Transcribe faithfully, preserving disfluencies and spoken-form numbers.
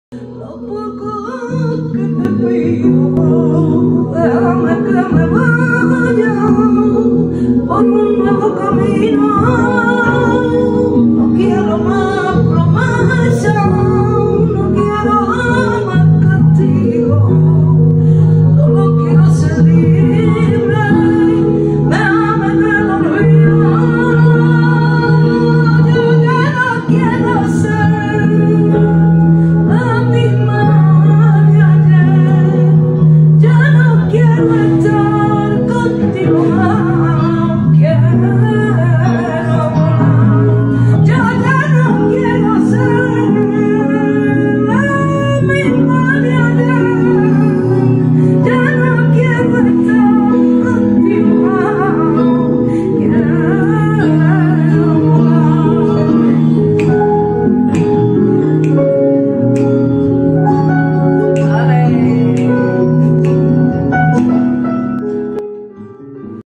Lo poco que te pido, déjame que me vaya por un nuevo camino.